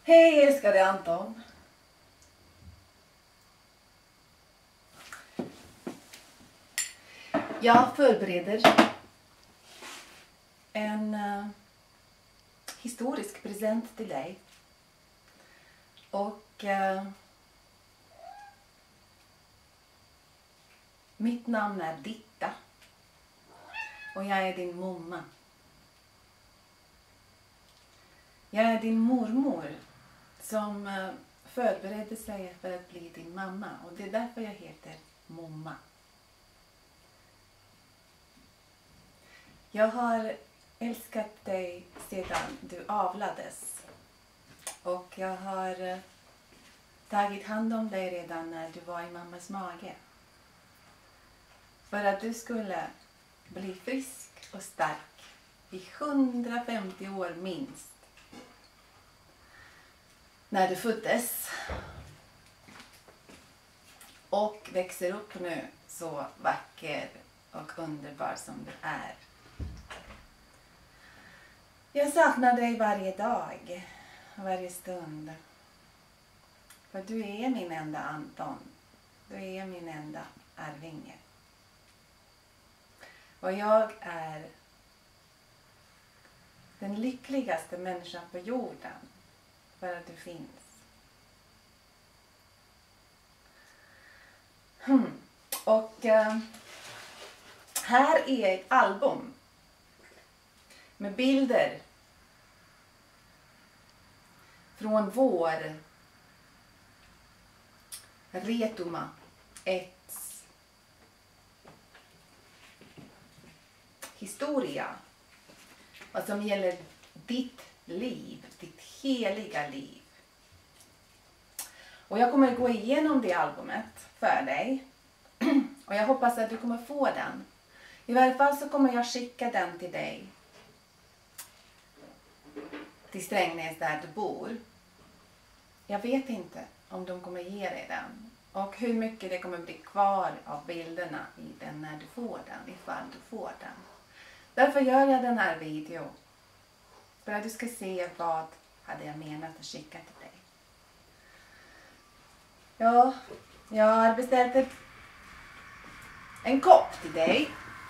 Hej älskade Anton. Jag förbereder en historisk present till dig. Och mitt namn är Ditta. Och jag är din mamma. Jag är din mormor som förberedde sig för att bli din mamma. Och det är därför jag heter mamma. Jag har älskat dig sedan du avlades. Och jag har tagit hand om dig redan när du var i mammas mage. För att du skulle bli frisk och stark i 150 år minst. När du föddes. Och växer upp nu så vacker och underbar som du är. Jag saknar dig varje dag, varje stund. För du är min enda Anton. Du är min enda arvinge. Och jag är den lyckligaste människan på jorden för att du finns. Och här är ett album med bilder från vår Retuma 1 historia. Vad som gäller ditt liv, ditt heliga liv. Och jag kommer gå igenom det albumet för dig. Och jag hoppas att du kommer få den. I varje fall så kommer jag skicka den till dig. Till Strängnäs där du bor. Jag vet inte om de kommer ge dig den. Och hur mycket det kommer bli kvar av bilderna i den när du får den. Ifall du får den. Därför gör jag den här videon. För att du ska se vad hade jag menat att skicka till dig. Ja, jag har beställt en kopp till dig.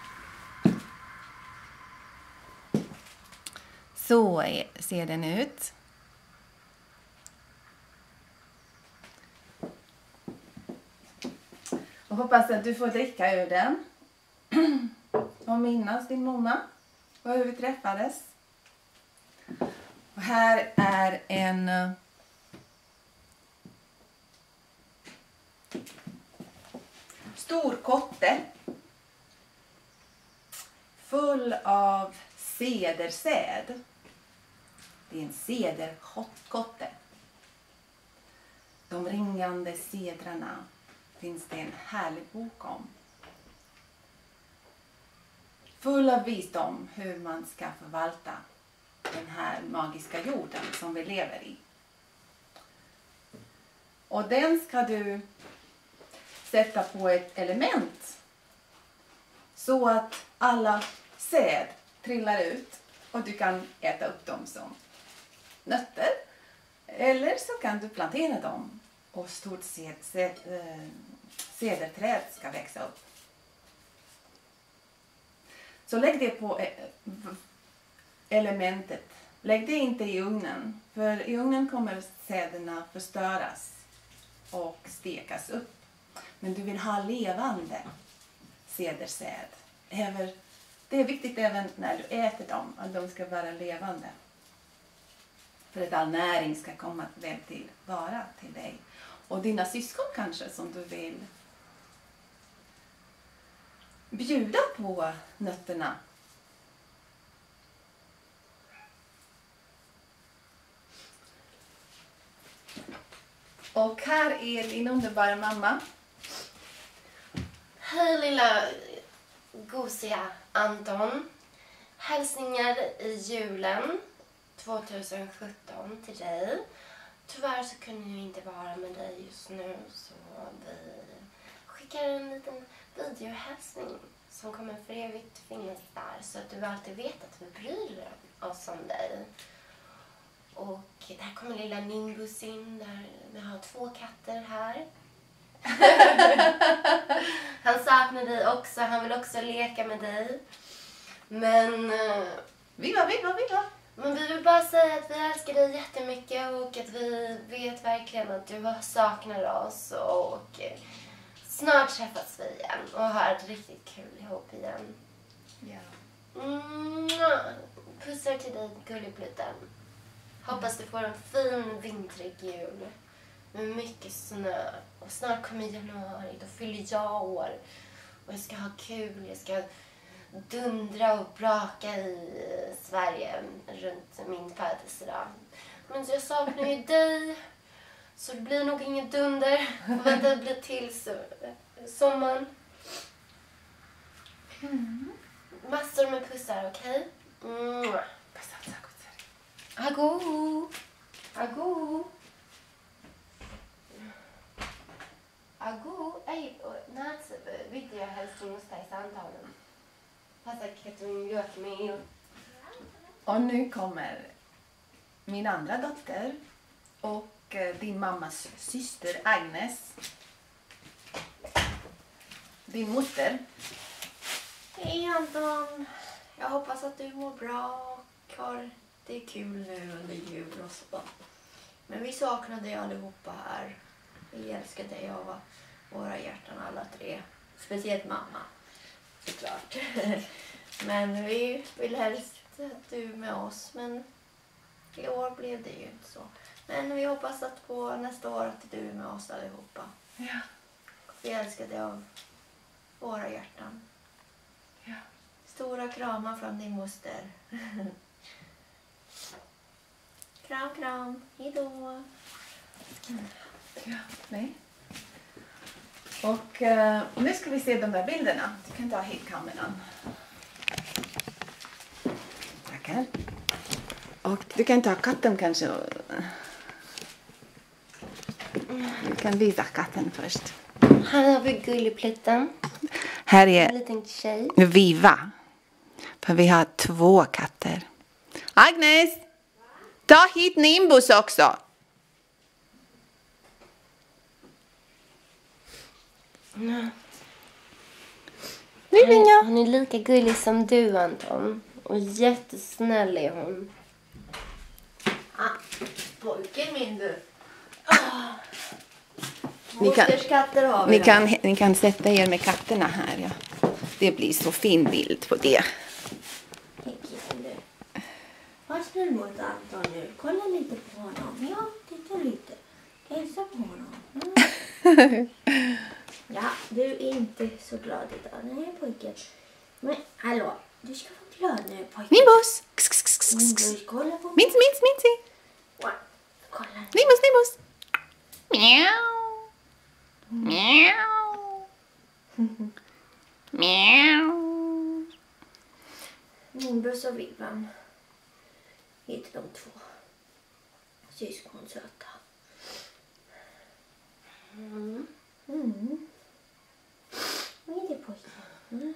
Så ser den ut. Och hoppas att du får dricka ur den. Och minnas din mamma. Och hur vi träffades. Och här är en stor kotte. Full av cedersäd. Det är en cederkotte. De ringande cedrarna finns det en härlig bok om. Full av visdom hur man ska förvalta den här magiska jorden som vi lever i. Och den ska du sätta på ett element. Så att alla säd trillar ut och du kan äta upp dem som nötter. Eller så kan du plantera dem och stort cederträd ska växa upp. Så lägg det på elementet. Lägg det inte i ugnen. För i ugnen kommer säderna förstöras och stekas upp. Men du vill ha levande cedersäd. Det är viktigt även när du äter dem. Att de ska vara levande. För att all näring ska komma väl till vara till dig. Och dina syskon kanske som du vill bjuda på nötterna. Och här är din underbara mamma. Hej lilla gosiga Anton. Hälsningar i julen 2017 till dig. Tyvärr så kunde jag inte vara med dig just nu, så vi skickar en liten videohälsning som kommer för evigt finnas där, så att du alltid vet att vi bryr oss om dig. Och där kommer lilla Nimbus in. Där vi har 2 katter här. Han saknar dig också. Han vill också leka med dig. Men... Viva! Men vi vill bara säga att vi älskar dig jättemycket. Och att vi vet verkligen att du saknar oss. Och snart träffas vi igen. Och har ett riktigt kul ihop igen. Ja. Pussar till dig, Gulliplitten. Hoppas du får en fin vintrig jul. Med mycket snö. Och snart kommer januari. Då fyller jag år. Och jag ska ha kul. Jag ska dundra och braka i Sverige runt min födelsedag. Men jag saknar ju dig. Så det blir nog ingen dunder. Och vänta, det blir till sommaren. Massor med pussar, okej? Ago! Ei, näet video helst sinusta ei samtalen. Pasaketun juokmiil. Och nu kommer min andra dotter och din mammas syster Agnes. Din moster. Hej Anton! Jag hoppas att du mår bra och har det kul nu under jul och så. Men vi saknar dig allihopa här. Vi älskar dig av våra hjärtan alla 3. Speciellt mamma, såklart. Men vi vill helst att du är med oss. Men i år blev det ju inte så. Men vi hoppas att på nästa år att du är med oss allihopa. Ja. Vi älskar dig av våra hjärtan. Ja. Stora kramar från din moster. Kram. Hejdå. Ja, nej. Och nu ska vi se de där bilderna. Du kan ta hit kameran. Tackar. Och du kan ta katten kanske. Du kan visa katten först. Här har vi Gulliplitten. Här En är liten tjej. Viva. För vi har 2 katter. Agnes! Ta hit Nimbus också. Hon är lika gullig som du, Anton. Och jättesnäll är hon. Pojken min du. Ni kan- Mosters katter har vi där. Ni kan sätta er med katterna här. Ja. Det blir så fin bild på det. Var snäll mot Anton nu. Kolla lite på honom. Ja, titta lite. Hälsa på honom. Ja, du är inte så glad idag. Nej, pojken. Men hallå, du ska vara glad nu, pojken. Nimbus! Nimbus, kolla på mig. Minsi! Kolla. Nimbus! Mjau! Nimbus och Vivan heter de 2 syskonsöta. Vad är det, pojken?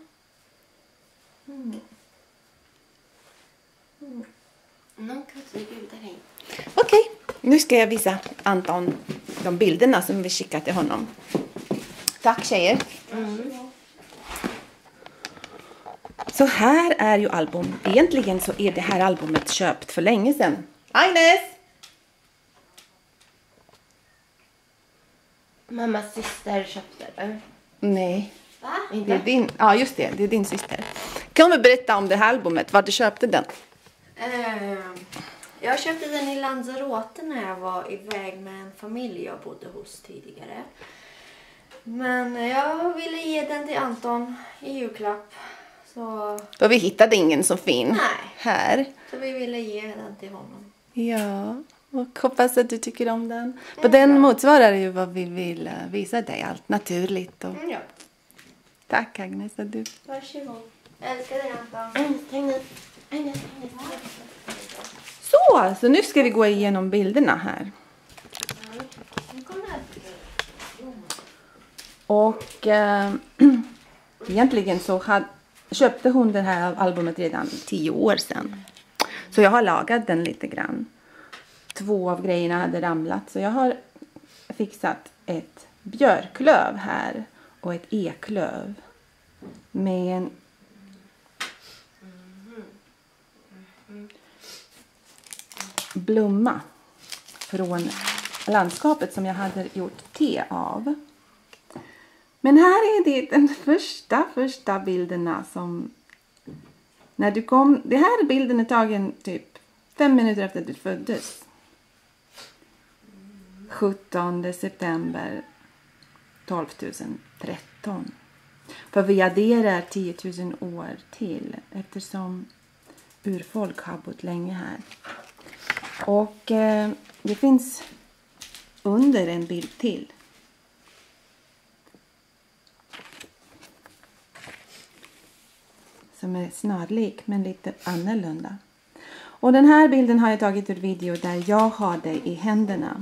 Okej, nu ska jag visa Anton de bilderna som vi skickade till honom. Tack tjejer. Så här är ju album. Egentligen så är det här albumet köpt för länge sedan. Agnes! Mammas syster köpte det. Nej, Va? det är din. Ja, just det. Det är din syster. Kan du berätta om det här albumet? Var du köpte den? Jag köpte den i Lanzarote när jag var iväg med en familj jag bodde hos tidigare. Men jag ville ge den till Anton i julklapp. Så För vi hittade ingen så fin. Nej. Här. vi ville ge den till honom. Ja, och hoppas att du tycker om den. På den motsvarar ju vad vi vill visa dig. Allt naturligt. Och... Ja, Tack Agnes att du... varsågod. Jag älskar dig Anton. Så nu ska vi gå igenom bilderna här. Och egentligen så köpte hon det här albumet redan 10 år sedan. Så jag har lagat den lite grann. 2 av grejerna hade ramlat. Så jag har fixat ett björklöv här och ett eklöv med en blomma från landskapet som jag hade gjort te av. Men här är det den första bilderna som när du kom. Det här bilden är tagen typ 5 minuter efter att du föddes. 17 september 12.013. För vi adderar 10 000 år till eftersom urfolk har bott länge här. Och det finns under en bild till. Som är snarlik men lite annorlunda. Och den här bilden har jag tagit ur video där jag har dig i händerna.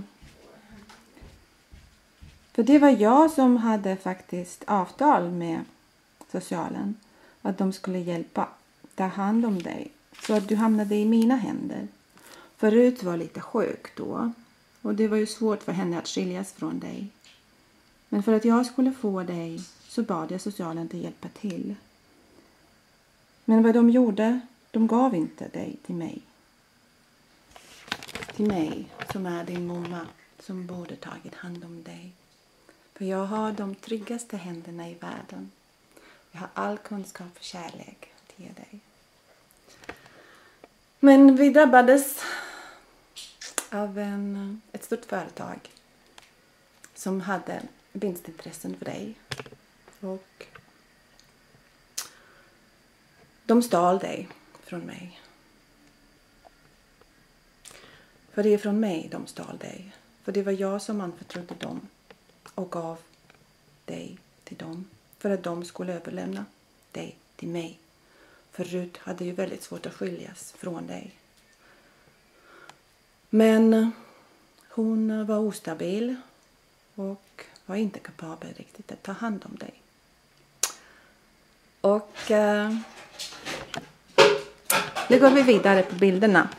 För det var jag som hade faktiskt avtal med socialen. Att de skulle hjälpa ta hand om dig. Så att du hamnade i mina händer. Förut var lite sjuk då. Och det var ju svårt för henne att skiljas från dig. Men för att jag skulle få dig så bad jag socialen att hjälpa till. Men vad de gjorde, de gav inte dig till mig. Till mig som är din mamma som borde tagit hand om dig. För jag har de tryggaste händerna i världen. Jag har all kunskap och kärlek till dig. Men vi drabbades av ett stort företag som hade vinstintressen för dig. Och de stal dig från mig. För det är från mig de stal dig. För det var jag som anförtrodde dem och gav dig till dem. För att de skulle överlämna dig till mig. För Rut hade ju väldigt svårt att skiljas från dig. Men hon var ostabil och var inte kapabel riktigt att ta hand om dig. Och nu går vi vidare på bilderna.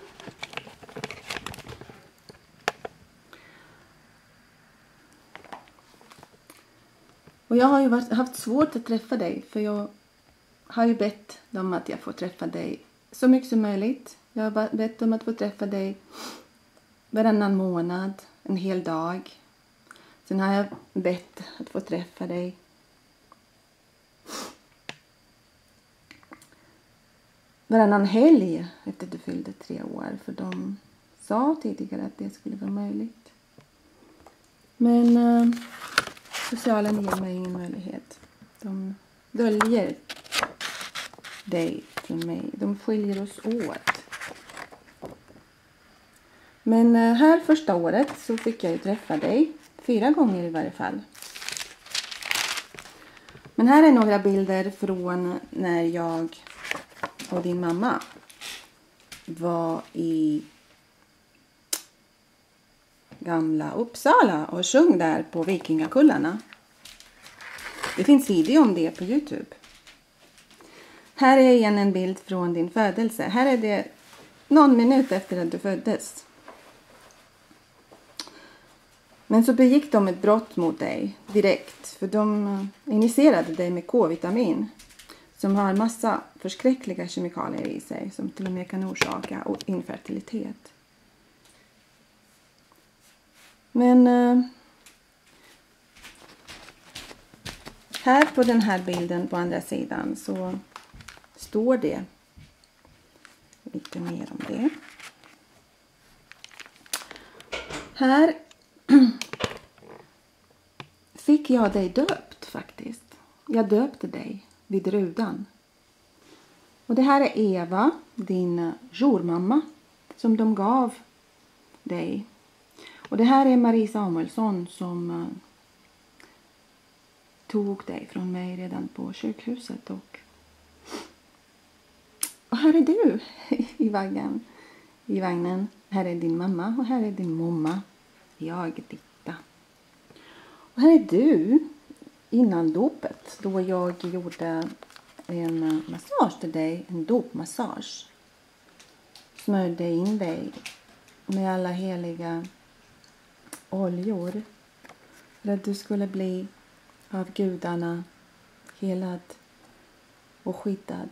Och jag har ju haft svårt att träffa dig. För jag har ju bett dem att jag får träffa dig så mycket som möjligt. Jag har bett dem att få träffa dig varannan månad, en hel dag. Sen har jag bett att få träffa dig varannan helg efter du fyllde 3 år. För de sa tidigare att det skulle vara möjligt. Men socialen ger mig ingen möjlighet. De döljer dig från mig. De skiljer oss åt. Men här första året så fick jag ju träffa dig 4 gånger i varje fall. Men här är några bilder från när jag och din mamma var i gamla Uppsala och sjöng där på Vikingakullarna. Det finns video om det på YouTube. Här är igen en bild från din födelse. Här är det någon minut efter att du föddes. Men så begick de ett brott mot dig direkt. För de injicerade dig med K-vitamin. Som har en massa förskräckliga kemikalier i sig. Som till och med kan orsaka infertilitet. Men här på den här bilden på andra sidan så står det lite mer om det. Här fick jag dig döpt faktiskt. Jag döpte dig vid rudan. Och det här är Eva, din jormamma, som de gav dig. Och det här är Marie Samuelsson som tog dig från mig redan på sjukhuset. Och här är du i vagnen. Här är din mamma och här är din mamma. Jag, Ditta. Och här är du innan dopet. Då jag gjorde en massage till dig. En dopmassage. Smörjde in dig med alla heliga oljor. För att du skulle bli av gudarna helad och skyddad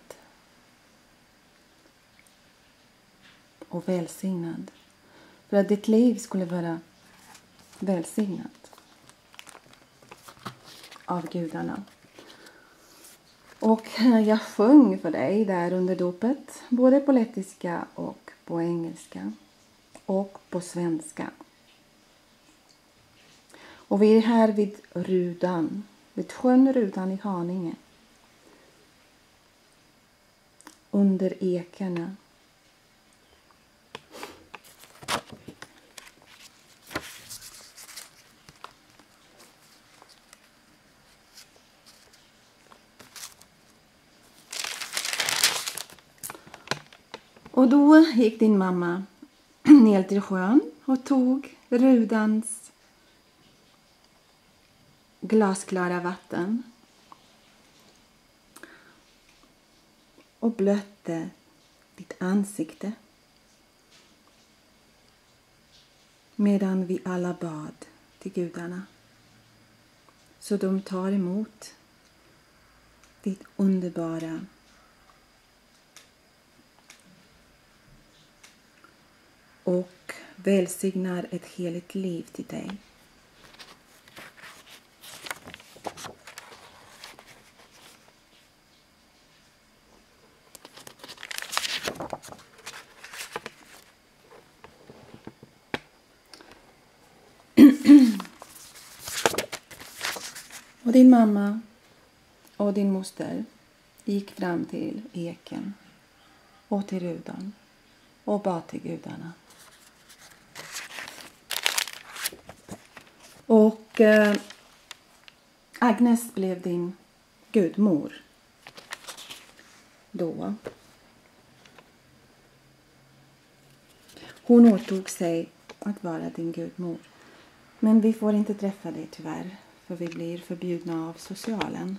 och välsignad. För att ditt liv skulle vara välsignat av gudarna. Och jag sjöng för dig där under dopet, både på lettiska och på engelska och på svenska. Och vi är här vid Rudan, vid sjön Rudan i Haninge. Under ekarna. Och då gick din mamma ner till sjön och tog Rudans glasklara vatten och blötte ditt ansikte medan vi alla bad till gudarna, så de tar emot ditt underbara och välsignar ett heligt liv till dig. Och din mamma och din moster gick fram till eken och till Rudan och bad till gudarna. Och Agnes blev din gudmor då. Hon åtog sig att vara din gudmor. Men vi får inte träffa dig tyvärr, för vi blir förbjudna av socialen.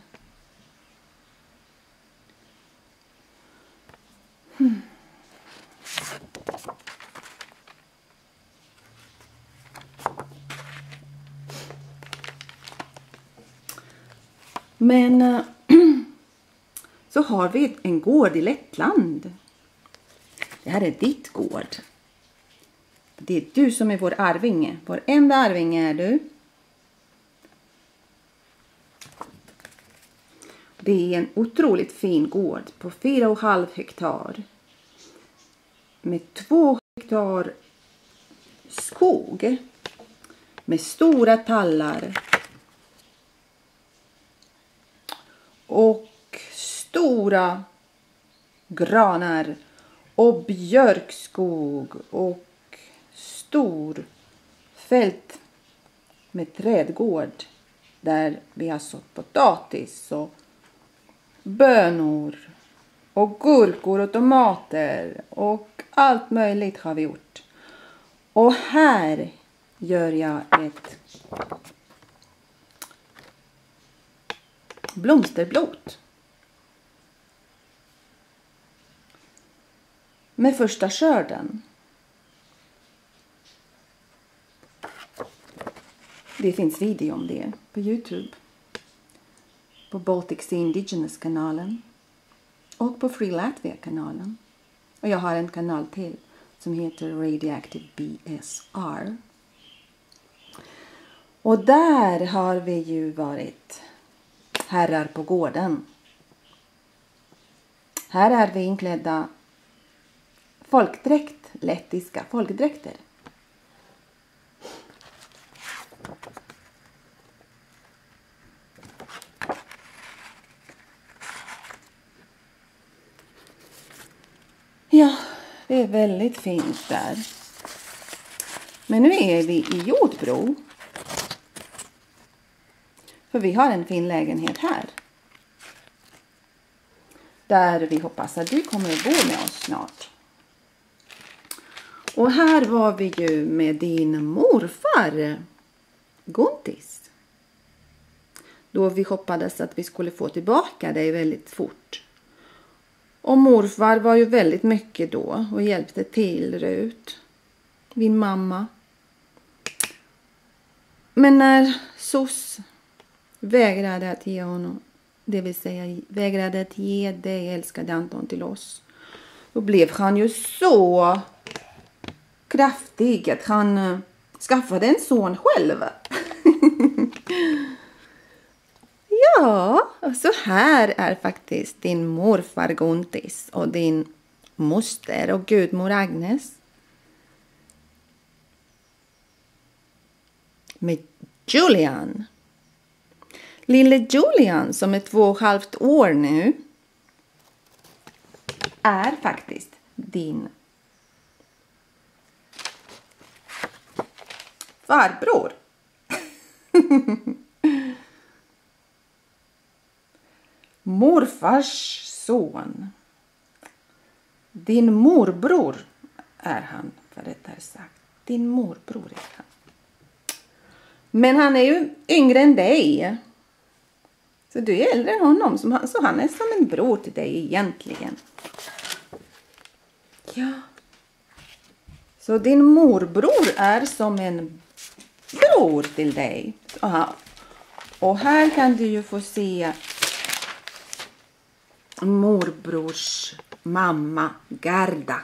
Men så har vi en gård i Lettland. Det här är ditt gård. Det är du som är vår arvinge. Vår enda arvinge är du. Det är en otroligt fin gård på 4,5 hektar. Med 2 hektar skog. Med stora tallar. Och stora granar. Och björkskog. Och stor fält med trädgård. Där vi har sått potatis och bönor och gurkor och tomater och allt möjligt har vi gjort. Och här gör jag ett blomsterblot med första skörden. Det finns video om det på YouTube. På Baltic Sea Indigenous-kanalen. Och på Free Latvia-kanalen. Och jag har en kanal till som heter Radioactive BSR. Och där har vi ju varit herrar på gården. Här är vi inklädda folkdräkt, lettiska folkdräkter. Ja, det är väldigt fint där. Men nu är vi i Jordbro. För vi har en fin lägenhet här. Där vi hoppas att du kommer att bo med oss snart. Och här var vi ju med din morfar, Guntis. Då vi hoppades att vi skulle få tillbaka dig väldigt fort. Och morfar var ju väldigt mycket då och hjälpte till Rut. din mamma. Men när SOS vägrade att ge honom, det vill säga vägrade att ge dig, älskade Anton, till oss, då blev han ju så kraftig att han skaffade en son själv. Ja, och så här är faktiskt din morfar Guntis och din moster och gudmor Agnes. Med Julian. Lille Julian som är 2,5 år nu är faktiskt din farbror. Morfars son. Din morbror är han, för rättare sagt. Din morbror är han. Men han är ju yngre än dig. Så du är äldre än honom. Så han är som en bror till dig egentligen. Ja. Så din morbror är som en bror till dig. Aha. Och här kan du ju få se morbrors mamma Gerda.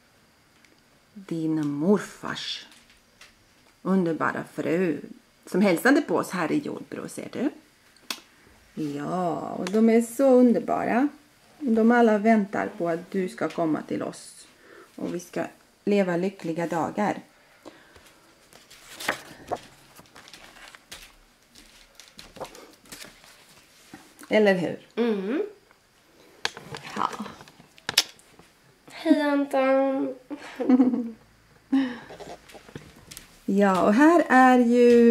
Din morfars underbara fru. Som hälsade på oss här i Jordbro, ser du? Ja, och de är så underbara. De alla väntar på att du ska komma till oss. Och vi ska leva lyckliga dagar. Eller hur? Mm. Ja. Hej Anton. Ja, och här är ju...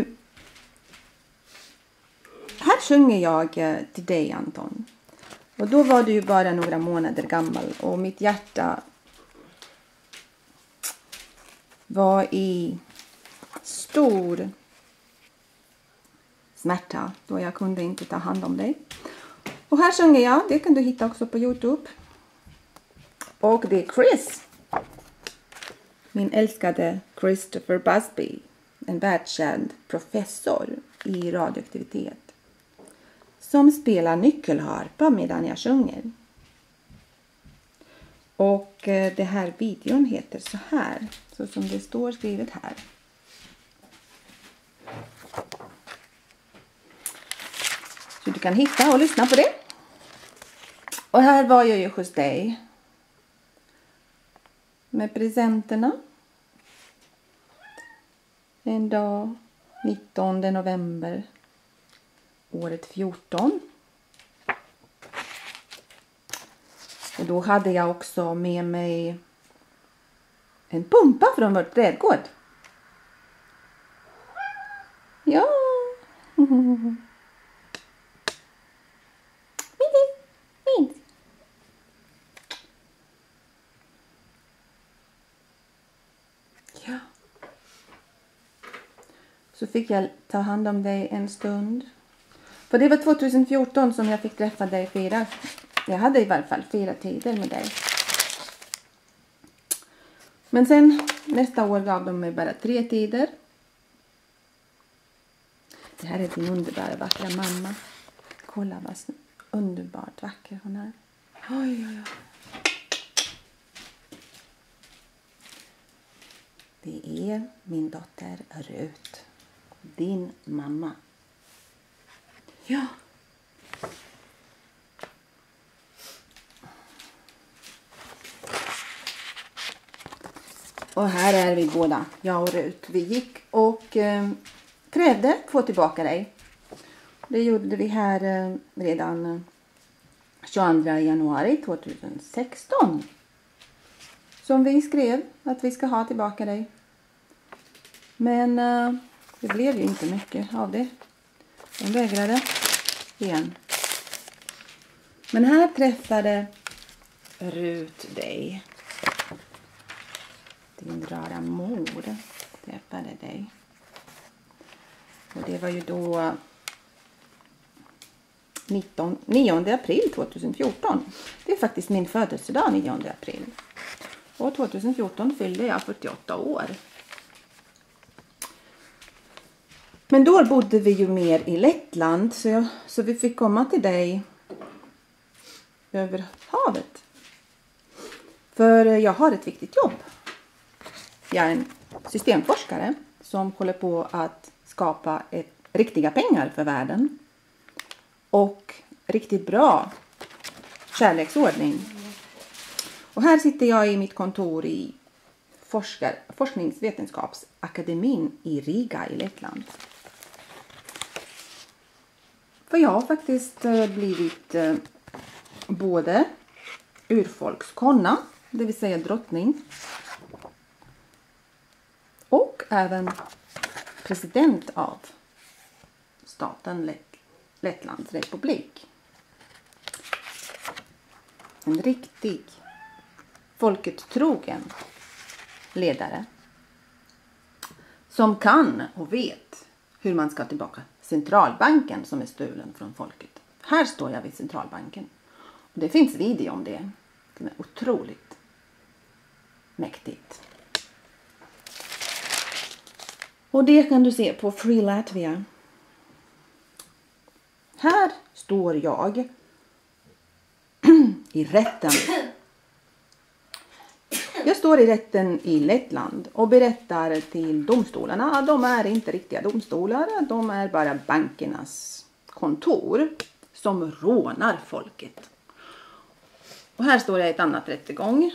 Här sjunger jag till dig, Anton. Och då var du ju bara några månader gammal. Och mitt hjärta var i stor smärta. Då jag kunde inte ta hand om dig. Och här sjunger jag. Det kan du hitta också på YouTube. Och det är Chris. Min älskade Christopher Busby. En världskänd professor i radioaktivitet. Som spelar nyckelharpa medan jag sjunger. Och det här videon heter så här. Så som det står skrivet här. Så du kan hitta och lyssna på det. Och här var jag ju hos dig. Med presenterna. En dag 19 november. Året 14. Och då hade jag också med mig en pumpa från vår trädgård. Ja. Fint. Ja. Så fick jag ta hand om dig en stund. För det var 2014 som jag fick träffa dig 4. Jag hade i varje fall 4 tider med dig. Men sen nästa år gav de mig bara 3 tider. Det här är din underbara vackra mamma. Kolla vad underbart vacker hon är. Oj, oj, oj. Det är min dotter Rut. Din mamma. Ja. Och här är vi båda, jag och Rut. Vi gick och krävde att få tillbaka dig. Det gjorde vi här redan 22 januari 2016. Som vi skrev att vi ska ha tillbaka dig. Men det blev ju inte mycket av det. De vägrade igen. Men här träffade Rut dig. Din rara mor träffade dig. Och det var ju då 9 april 2014. Det är faktiskt min födelsedag 9 april. Och 2014 fyllde jag 48 år. Men då bodde vi ju mer i Lettland så vi fick komma till dig över havet. För jag har ett viktigt jobb. Jag är en systemforskare som håller på att skapa riktiga pengar för världen. Och riktigt bra kärleksordning. Och här sitter jag i mitt kontor i Forskningsvetenskapsakademin i Riga i Lettland. För jag har faktiskt blivit både urfolkskonna, det vill säga drottning, och även president av staten Lettlands republik. En riktig folket trogen ledare som kan och vet hur man ska tillbaka centralbanken som är stulen från folket. Här står jag vid centralbanken. Och det finns video om det. Det är otroligt mäktigt. Och det kan du se på Free Latvia. Här står jag i rätten. Jag står i rätten i Lettland och berättar till domstolarna att de är inte riktiga domstolar. De är bara bankernas kontor som rånar folket. Och här står jag i ett annat rättegång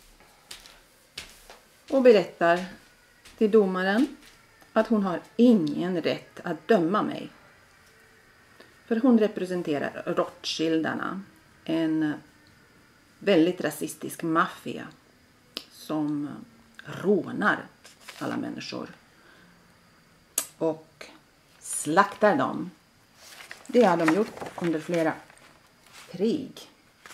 och berättar till domaren att hon har ingen rätt att döma mig. För hon representerar Rothschildarna, en väldigt rasistisk maffia som rånar alla människor och slaktar dem. Det har de gjort under flera krig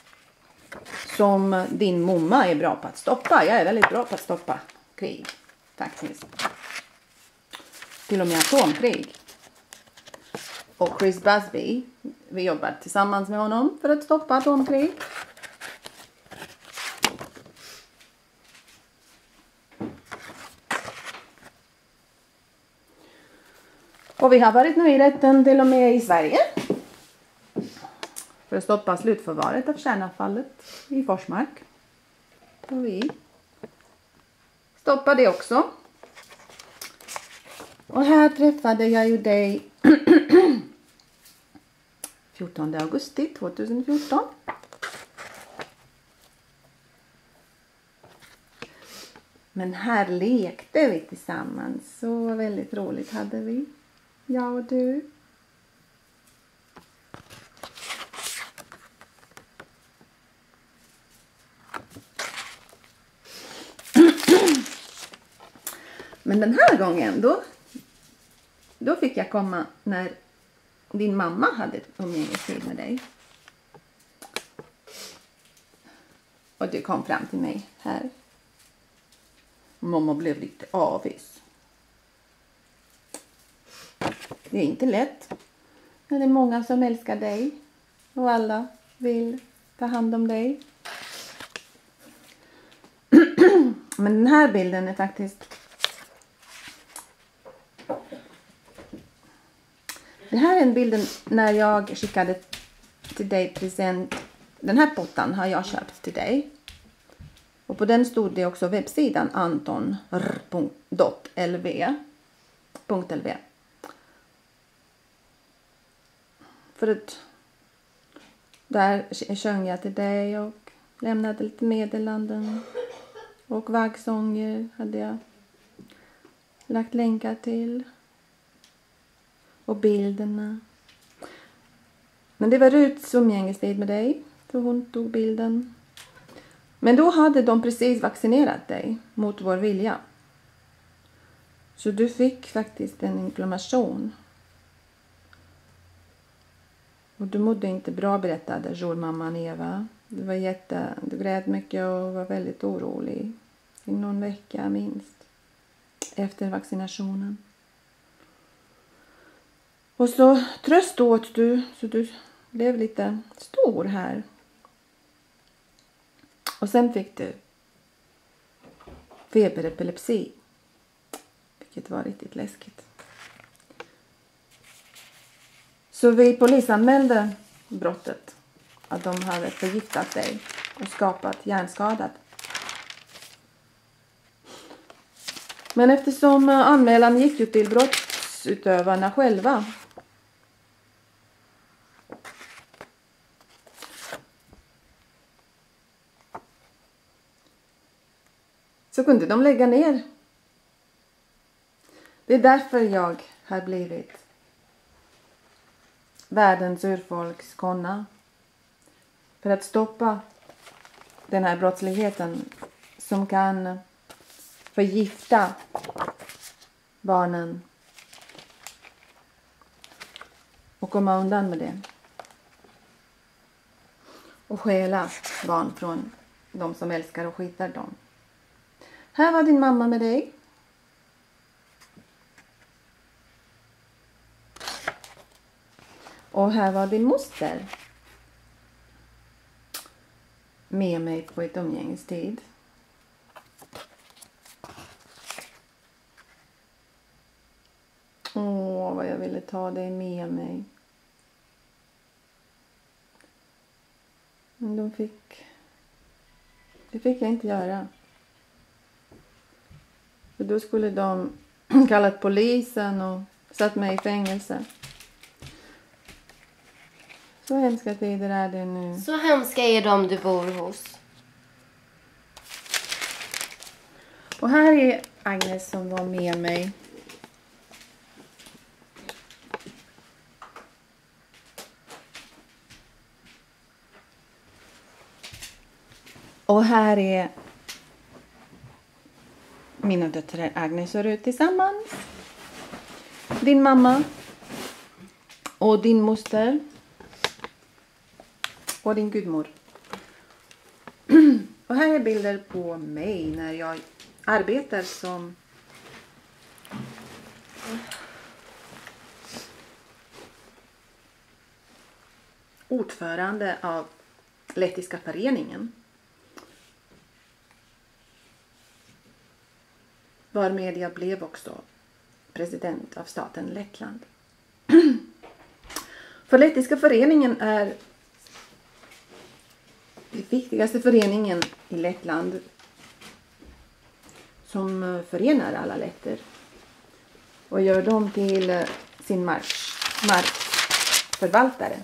som din mamma är bra på att stoppa. Jag är väldigt bra på att stoppa krig faktiskt. Till och med atomkrig. Och Chris Busby, vi jobbar tillsammans med honom för att stoppa atomkrig. Och vi har varit nu i rätten till och med i Sverige. För att stoppa slutförvaret av kärnavfallet i Forsmark. Och vi stoppade det också. Och här träffade jag ju dig 14 augusti 2014. Men här lekte vi tillsammans. Så väldigt roligt hade vi. Jag och du. Men den här gången då fick jag komma när din mamma hade ett umgängestid med dig. Och du kom fram till mig här. Mamma blev lite avis. Det är inte lätt. Men det är många som älskar dig. Och alla vill ta hand om dig. Men den här bilden är faktiskt... Det här är en bilden när jag skickade till dig present. Den här pottan har jag köpt till dig. Och på den stod det också webbsidan anton.lv. För att där sjöng jag till dig och lämnade lite meddelanden. Och vaggsånger hade jag lagt länkar till. Och bilderna. Men det var Ruths umgängestid med dig. Så hon tog bilden. Men då hade de precis vaccinerat dig mot vår vilja. Så du fick faktiskt en inflammation. Och du mådde inte bra, berättade jourmamman Eva. Du grät mycket och var väldigt orolig. I någon vecka minst. Efter vaccinationen. Och så tröst åt du. Så du blev lite stor här. Och sen fick du feberepilepsi. Vilket var riktigt läskigt. Så vi polisanmälde brottet. Att de hade förgiftat dig och skapat hjärnskadad. Men eftersom anmälan gick ju till brottsutövarna själva. Så kunde de lägga ner. Det är därför jag har blivit världens urfolkskonna. För att stoppa den här brottsligheten som kan förgifta barnen och komma undan med det. Och stjäla barn från de som älskar och skitar dem. Här var din mamma med dig. Och här var din moster. Med mig på ett umgängestid. Åh, vad jag ville ta dig med mig. Men det fick jag inte göra. För då skulle de kallat polisen och satt mig i fängelse. Så hemska tider är det nu. Så hemska är de du bor hos. Och här är Agnes som var med mig. Och här är mina döttrar Agnes och Rut tillsammans. Din mamma och din moster och din gudmor. Och här är bilder på mig när jag arbetar som ordförande av Lettiska föreningen. Varmed jag blev också president av staten Lettland. För Lettiska föreningen är den viktigaste föreningen i Lettland som förenar alla letter och gör dem till sin markförvaltare.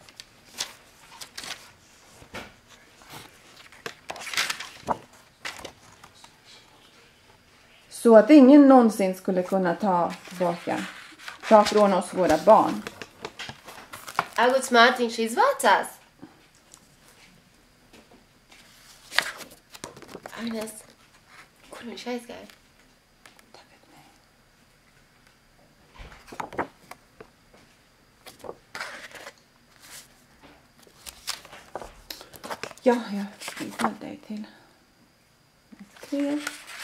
Så att ingen någonsin skulle kunna ta från oss våra barn. Aguts Martin Shizvatas. Agnes, kolun tjejskar. Ja, jag visar dig till. Tre.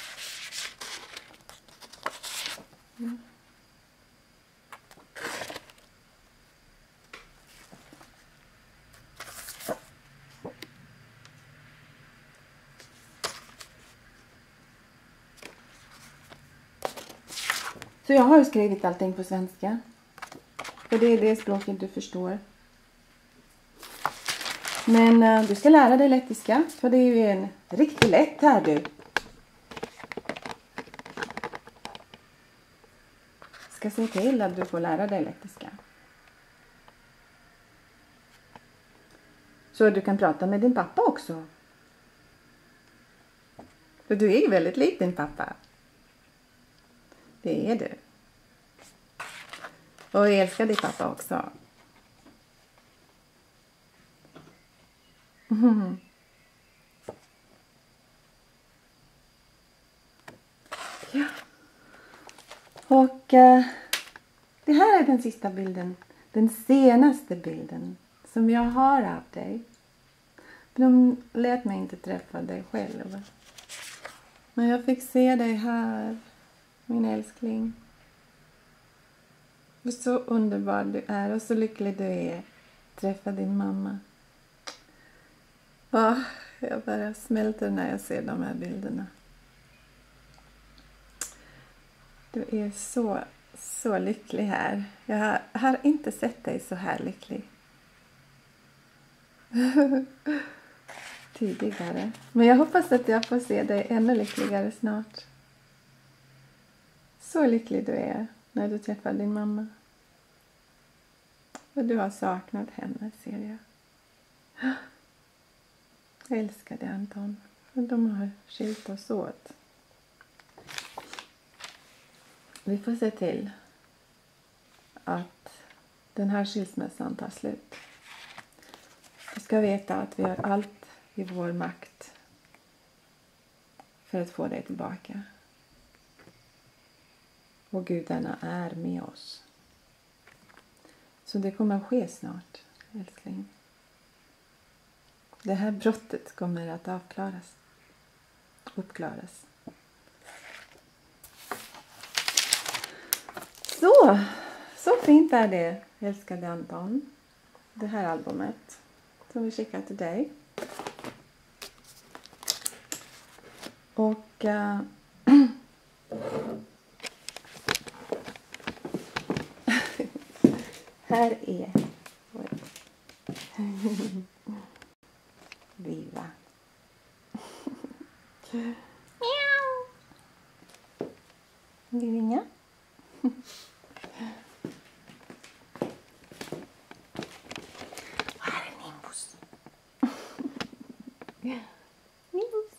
Så jag har skrivit allting på svenska. För det är det språket du förstår. Men du ska lära dig lettiska. För det är ju en riktigt lätt här du. Ska se till att du får lära dig lettiska. Så du kan prata med din pappa också. För du är ju väldigt lik din pappa. Det är du. Och jag älskar din pappa också. Mm. Ja. Och det här är den sista bilden. Den senaste bilden som jag har av dig. De lät mig inte träffa dig själv. Men jag fick se dig här, min älskling. Och så underbar du är och så lycklig du är. Träffa din mamma. Jag bara smälter när jag ser de här bilderna. Du är så så lycklig här. Jag har inte sett dig så här lycklig tidigare. Men jag hoppas att jag får se dig ännu lyckligare snart. Så lycklig du är när du träffar din mamma. Och du har saknat henne, ser jag. Jag älskar dig, Anton. De har skilt oss åt. Vi får se till att den här skilsmässan tar slut. Du ska veta att vi har allt i vår makt för att få dig tillbaka. Och gudarna är med oss. Så det kommer att ske snart, älskling. Det här brottet kommer att uppklaras. Så fint är det, älskade Anton. Det här albumet som vi skickar till dig. Och här är Viva. Vill du ringa? Här är Nimbus. Nimbus.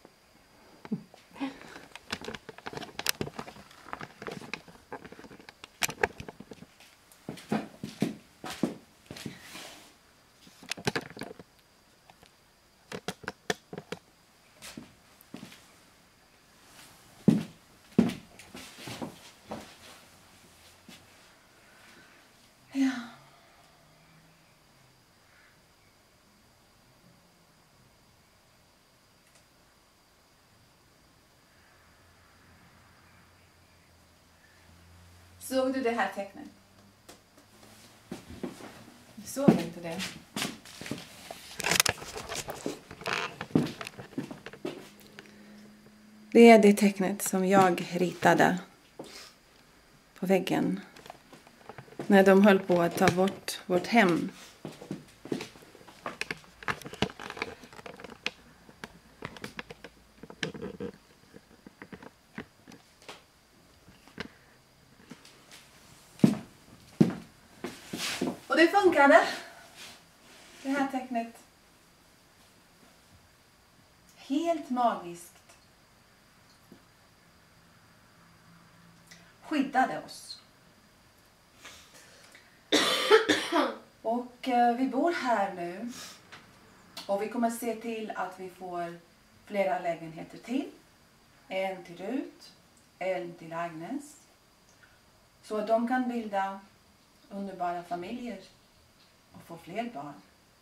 Ja. Såg du det här tecknet? Du såg inte det. Det är det tecknet som jag ritade på väggen när de höll på att ta bort vårt hem. Och det funkade. Det här tecknet. Helt magiskt. Skyddade oss. Och vi bor här nu. Och vi kommer se till att vi får flera lägenheter till. En till Rut. En till Agnes. Så att de kan bilda underbara familjer. Och få fler barn.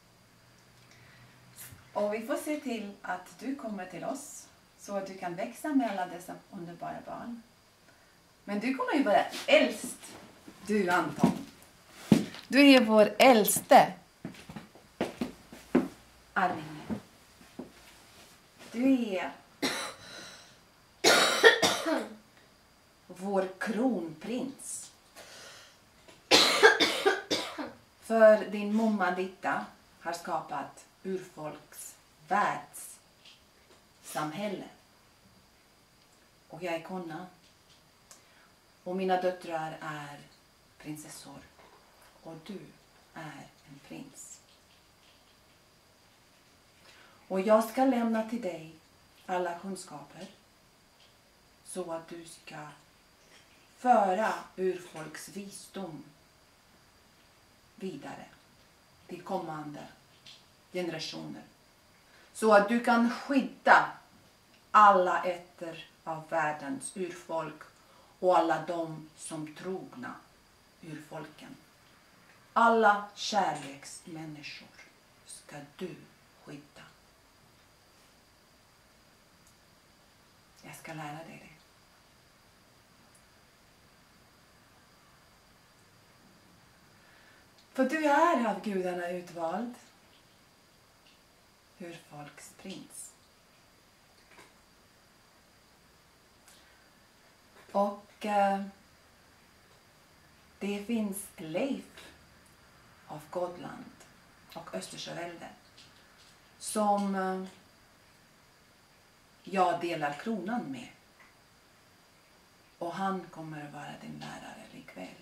Och vi får se till att du kommer till oss. Så att du kan växa med alla dessa underbara barn. Men du kommer ju vara äldst. Du, Anton. Du är vår äldste arvinge. Du är vår kronprins. För din mamma Ditta har skapat urfolks världssamhälle. Och jag är konna. Och mina döttrar är prinsessor. Och du är en prins. Och jag ska lämna till dig alla kunskaper. Så att du ska föra urfolks visdom vidare till kommande generationer. Så att du kan skydda alla ätter av världens urfolk och alla de som trogna urfolken. Alla kärleksmänniskor ska du skydda. Jag ska lära dig det. För du är av gudarna utvald. Urfolks prins. Och det finns Leif av Gotland och Östersjövälde som jag delar kronan med. Och han kommer att vara din lärare ikväll.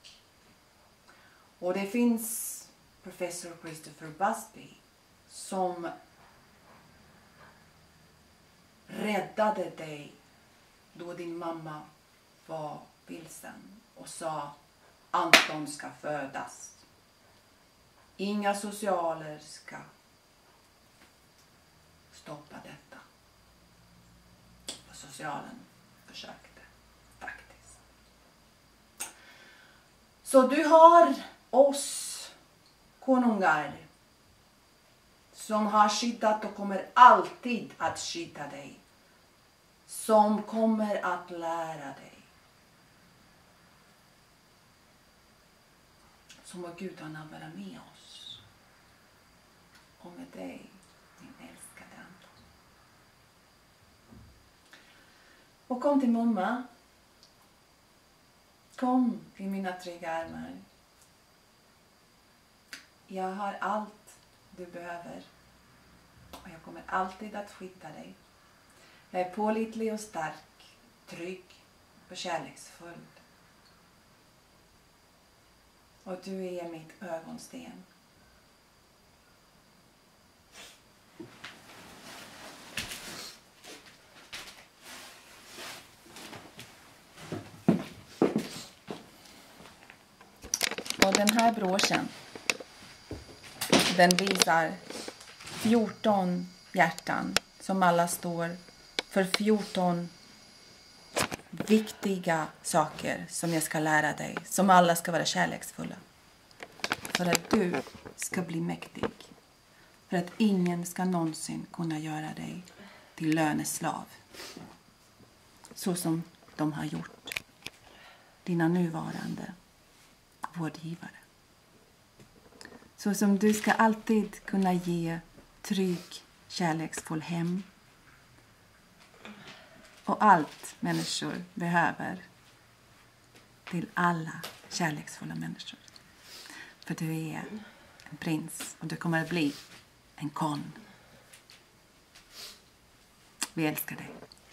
Och det finns professor Christopher Busby som räddade dig då din mamma var vilsen och sa Anton ska födas. Inga socialer ska stoppa detta. Och socialen försökte faktiskt. Så du har oss konungar som har skyddat och kommer alltid att skydda dig. Som kommer att lära dig. Så må gudarna vara med oss. Och med dig, min älskade Anton. Och kom till mamma. Kom i mina trygga armar. Jag har allt du behöver. Och jag kommer alltid att skydda dig. Jag är pålitlig och stark, trygg och kärleksfull. Och du är mitt ögonsten. Och den här broschen, den visar 14 hjärtan som alla står för 14 viktiga saker som jag ska lära dig. Som alla ska vara kärleksfulla. För att du ska bli mäktig. För att ingen ska någonsin kunna göra dig till löneslav. Så som de har gjort dina nuvarande vårdgivare. Så som du ska alltid kunna ge trygg, kärleksfull hem. Och allt människor behöver till alla kärleksfulla människor. För du är en prins och du kommer att bli en kon. Vi älskar dig.